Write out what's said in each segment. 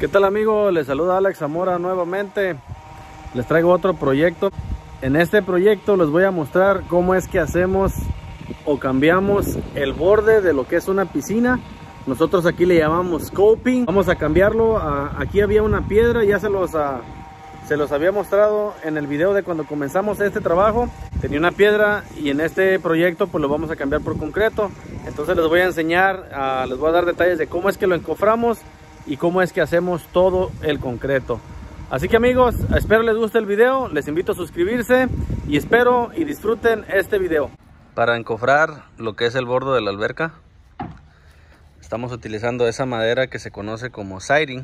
¿Qué tal, amigos? Les saluda Alex Zamora nuevamente. Les traigo otro proyecto. En este proyecto les voy a mostrar cómo es que hacemos o cambiamos el borde de lo que es una piscina. Nosotros aquí le llamamos scoping. Vamos a cambiarlo. Aquí había una piedra, ya se los había mostrado en el video de cuando comenzamos este trabajo. Tenía una piedra y en este proyecto pues lo vamos a cambiar por concreto. Entonces les voy a enseñar, les voy a dar detalles de cómo es que lo encoframos y cómo es que hacemos todo el concreto. Así que, amigos, espero les guste el video, les invito a suscribirse y espero y disfruten este video. Para encofrar lo que es el borde de la alberca, estamos utilizando esa madera que se conoce como siding.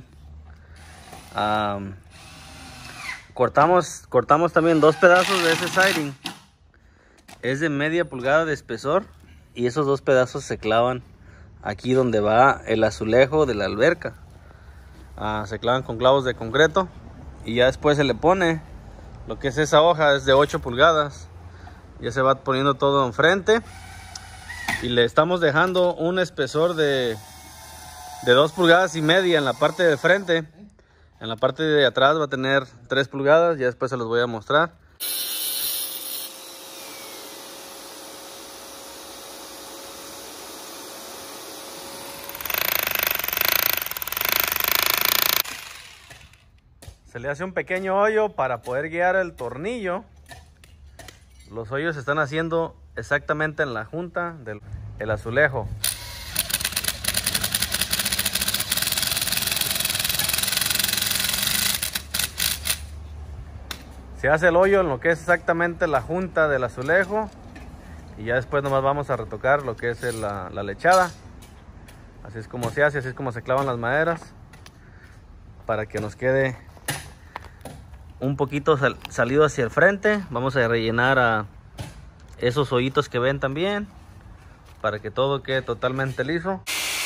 Cortamos también 2 pedazos de ese siding. Es de media pulgada de espesor y esos 2 pedazos se clavan aquí donde va el azulejo de la alberca. Se clavan con clavos de concreto y ya después se le pone lo que es esa hoja, es de 8 pulgadas. Ya se va poniendo todo enfrente y le estamos dejando un espesor de 2 pulgadas y media en la parte de frente. En la parte de atrás va a tener 3 pulgadas, ya después se los voy a mostrar. Se le hace un pequeño hoyo para poder guiar el tornillo. Los hoyos se están haciendo exactamente en la junta del azulejo. Se hace el hoyo en lo que es exactamente la junta del azulejo y ya después nomás vamos a retocar lo que es la lechada. Así es como se hace, así es como se clavan las maderas para que nos quede un poquito salido hacia el frente. Vamos a rellenar a esos hoyitos que ven también para que todo quede totalmente liso.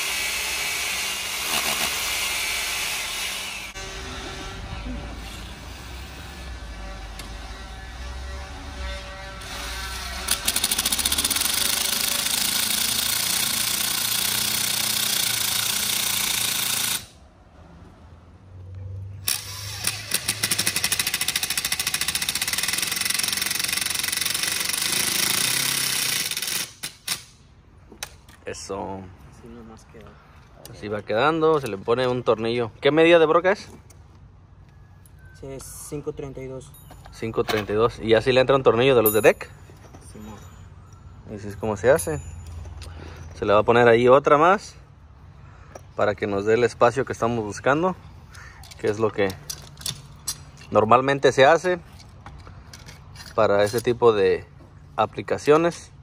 Eso. Así nomás queda. Así va quedando, se le pone un tornillo. ¿Qué medida de broca es? Sí, es 5.32. 5.32. Y así le entra un tornillo de los de deck. Sí, Y así es como se hace. Se le va a poner ahí otra más para que nos dé el espacio que estamos buscando, que es lo que normalmente se hace para ese tipo de aplicaciones.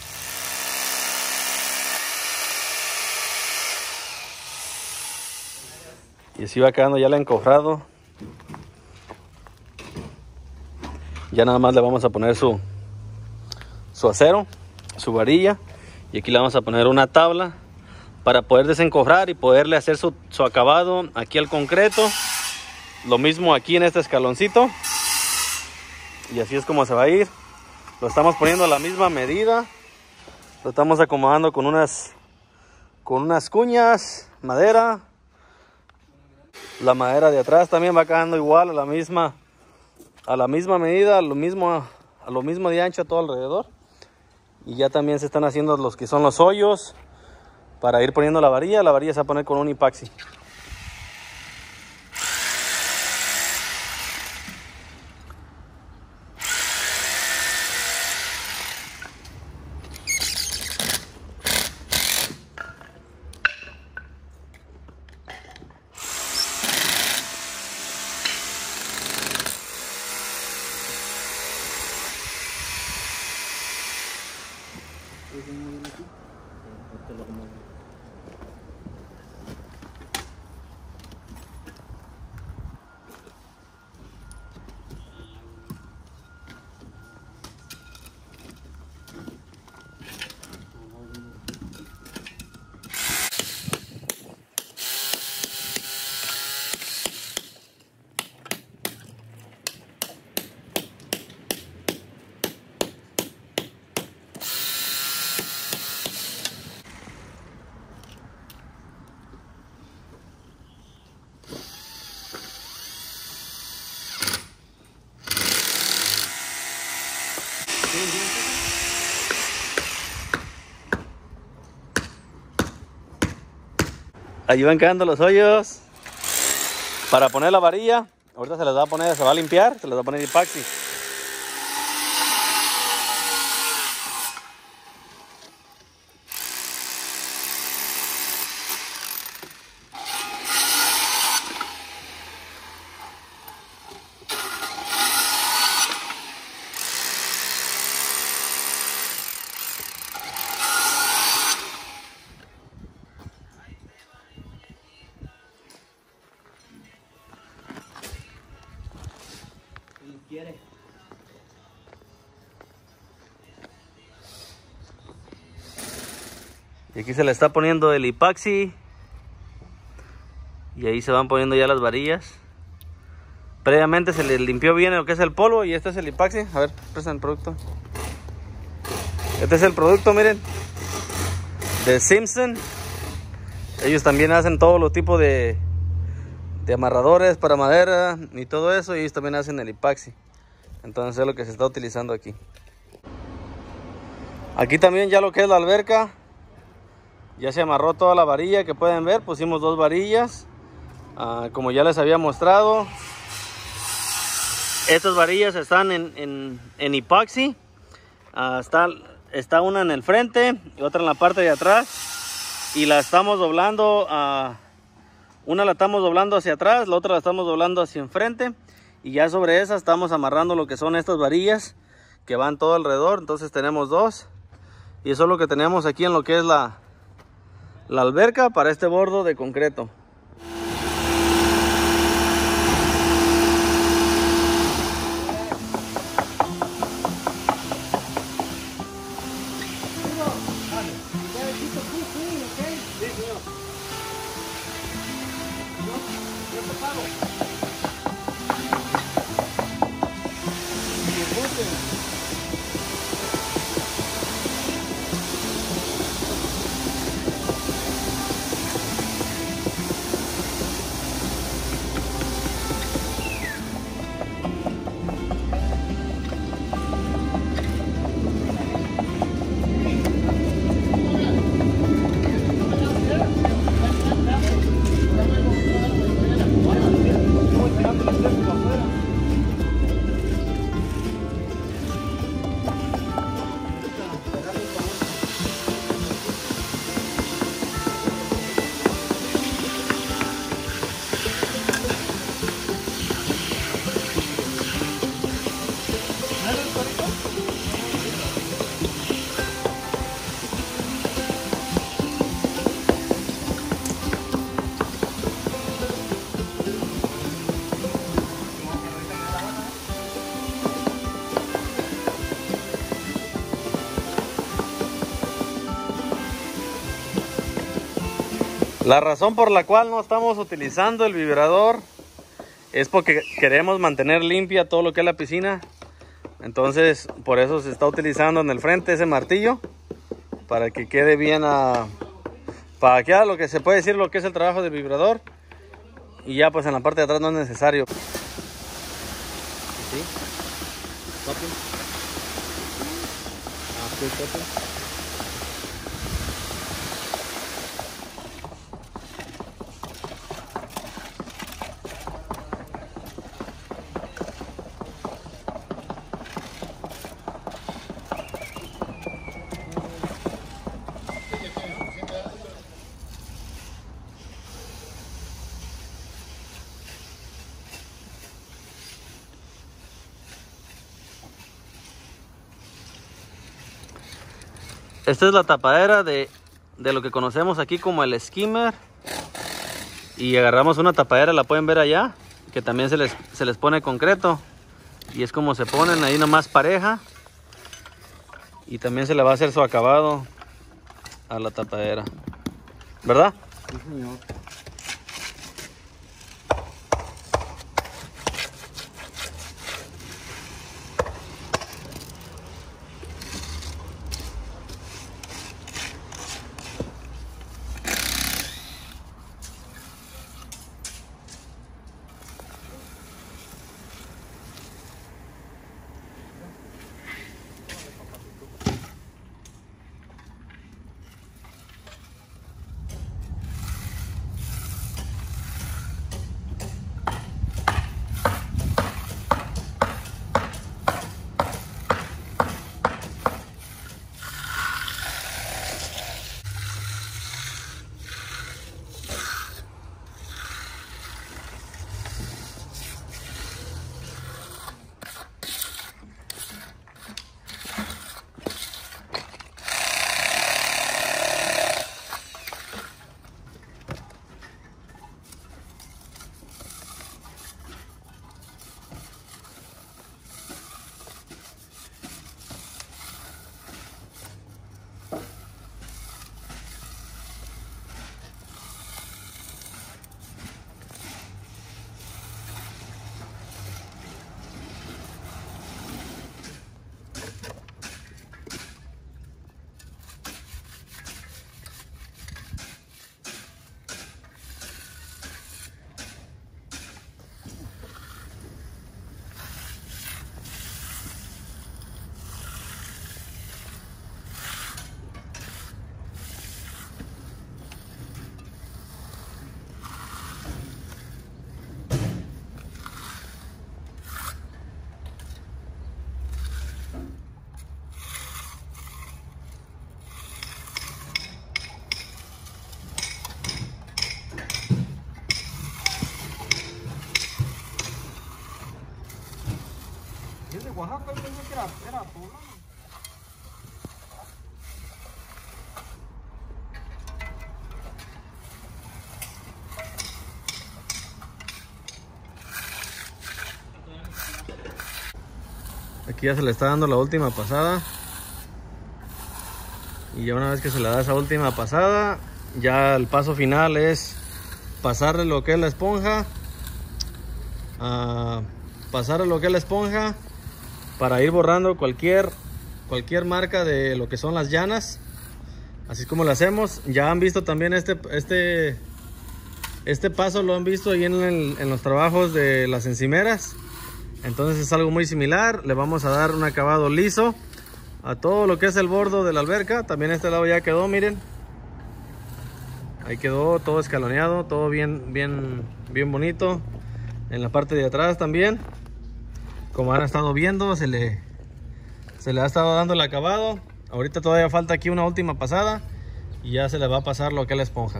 Y así va quedando ya el encofrado. Ya nada más le vamos a poner su acero, su varilla. Y aquí le vamos a poner una tabla para poder desencofrar y poderle hacer su acabado aquí al concreto. Lo mismo aquí en este escaloncito. Y así es como se va a ir. Lo estamos poniendo a la misma medida. Lo estamos acomodando con unas cuñas, madera. La madera de atrás también va quedando igual, a la misma medida, a lo mismo de ancho todo alrededor. Y ya también se están haciendo los que son los hoyos para ir poniendo la varilla. La varilla se va a poner con un epoxi. Ahí van quedando los hoyos para poner la varilla. Ahorita se les va a poner, se va a limpiar, se les va a poner epoxi. Y aquí se le está poniendo el epoxi. Y ahí se van poniendo ya las varillas. Previamente se le limpió bien lo que es el polvo. Y este es el epoxi. A ver, prestan el producto. Este es el producto, miren, de Simpson. Ellos también hacen todo los tipos de amarradores para madera y todo eso. Y ellos también hacen el epoxi. Entonces es lo que se está utilizando aquí. Aquí también ya lo que es la alberca. Ya se amarró toda la varilla que pueden ver. Pusimos 2 varillas. Como ya les había mostrado. Estas varillas están en epoxi. Está una en el frente y otra en la parte de atrás. Y la estamos doblando. Una la estamos doblando hacia atrás. La otra la estamos doblando hacia enfrente. Y ya sobre esa estamos amarrando lo que son estas varillas. Que van todo alrededor. Entonces tenemos 2. Y eso es lo que tenemos aquí en lo que es la alberca para este bordo de concreto. La razón por la cual no estamos utilizando el vibrador es porque queremos mantener limpia todo lo que es la piscina. Entonces por eso se está utilizando en el frente ese martillo, para que quede bien, para que haga lo que se puede decir lo que es el trabajo del vibrador. Y ya pues en la parte de atrás no es necesario. ¿Sí? Esta es la tapadera de lo que conocemos aquí como el skimmer. Y agarramos una tapadera, la pueden ver allá, que también se les pone concreto. Y es como se ponen ahí nomás pareja. Y también se le va a hacer su acabado a la tapadera, ¿verdad? Sí, señor. Oaxaca, yo pensé que era poblano. Aquí ya se le está dando la última pasada. Y ya una vez que se le da esa última pasada, ya el paso final es pasarle lo que es la esponja. Pasarle lo que es la esponja para ir borrando cualquier marca de lo que son las llanas. Así es como lo hacemos. Ya han visto también este paso, lo han visto ahí en los trabajos de las encimeras. Entonces es algo muy similar. Le vamos a dar un acabado liso a todo lo que es el borde de la alberca. También este lado ya quedó, miren. Ahí quedó todo escaloneado, todo bien bonito. En la parte de atrás también, como han estado viendo, se le ha estado dando el acabado. Ahorita todavía falta aquí una última pasada y ya se le va a pasar lo que es la esponja.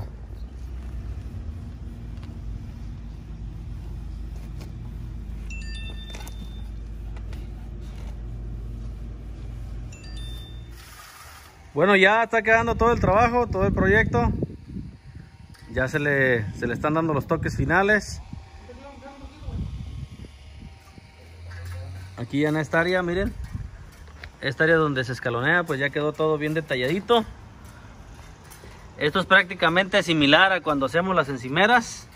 Bueno, ya está quedando todo el trabajo, todo el proyecto. Ya se le están dando los toques finales. Aquí en esta área, miren. Esta área donde se escalonea, pues ya quedó todo bien detalladito. Esto es prácticamente similar a cuando hacemos las encimeras.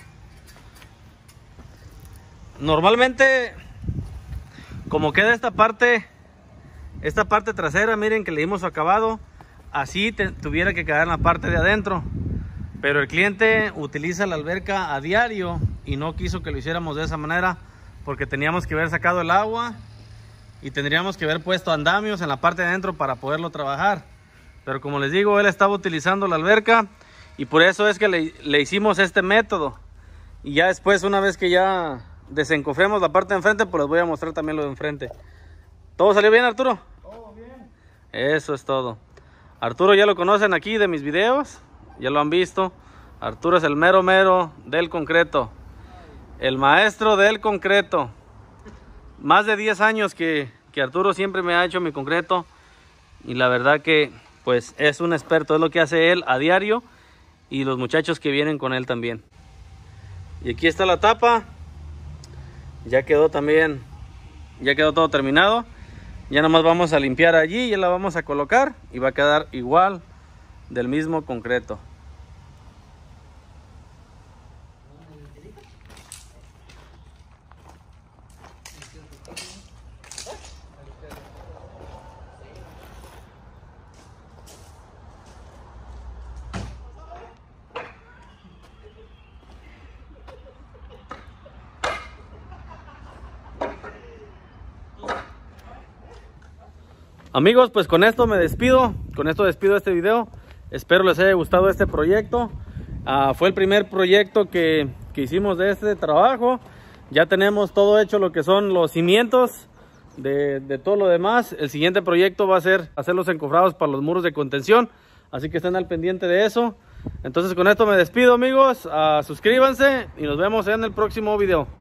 Normalmente, como queda esta parte trasera, miren que le dimos su acabado. Así tuviera que quedar en la parte de adentro, pero el cliente utiliza la alberca a diario y no quiso que lo hiciéramos de esa manera, porque teníamos que haber sacado el agua y tendríamos que haber puesto andamios en la parte de adentro para poderlo trabajar. Pero como les digo, él estaba utilizando la alberca y por eso es que le hicimos este método. Y ya después, una vez que ya desencofremos la parte de enfrente, pues les voy a mostrar también lo de enfrente. ¿Todo salió bien, Arturo? Todo bien. Eso es todo. Arturo ya lo conocen aquí de mis videos, ya lo han visto. Arturo es el mero del concreto, el maestro del concreto. Más de 10 años que Arturo siempre me ha hecho mi concreto y la verdad que pues es un experto, es lo que hace él a diario y los muchachos que vienen con él también. Y aquí está la tapa, ya quedó también, ya quedó todo terminado. Ya nomás vamos a limpiar allí, ya la vamos a colocar y va a quedar igual del mismo concreto. Amigos, pues con esto me despido, este video. Espero les haya gustado este proyecto. Fue el primer proyecto que hicimos de este trabajo. Ya tenemos todo hecho, lo que son los cimientos de todo lo demás. El siguiente proyecto va a ser hacer los encofrados para los muros de contención, así que estén al pendiente de eso. Entonces con esto me despido, amigos. Suscríbanse y nos vemos en el próximo video.